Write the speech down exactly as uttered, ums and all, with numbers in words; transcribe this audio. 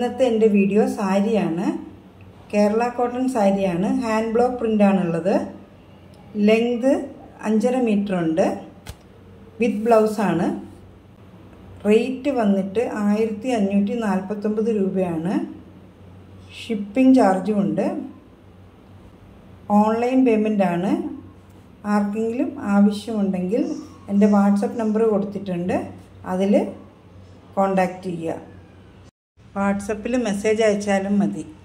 ഇന്നത്തെ എൻ്റെ വീഡിയോ സാരിയാണ്. കേരള കോട്ടൺ സാരിയാണ്. ഹാൻഡ് ബ്ലോക്ക് പ്രിൻ്റാണുള്ളത്. ലെങ്ത് അഞ്ചര മീറ്റർ ഉണ്ട്. വിത്ത് ബ്ലൗസാണ്. റേറ്റ് വന്നിട്ട് ആയിരത്തി അഞ്ഞൂറ്റി നാൽപ്പത്തൊമ്പത് രൂപയാണ്. ഷിപ്പിംഗ് ചാർജും ഉണ്ട്. ഓൺലൈൻ പേയ്മെൻ്റാണ്. ആർക്കെങ്കിലും ആവശ്യമുണ്ടെങ്കിൽ എൻ്റെ വാട്സപ്പ് നമ്പർ കൊടുത്തിട്ടുണ്ട്, അതിൽ കോണ്ടാക്റ്റ് ചെയ്യുക. വാട്സപ്പിൽ മെസ്സേജ് അയച്ചാലും മതി.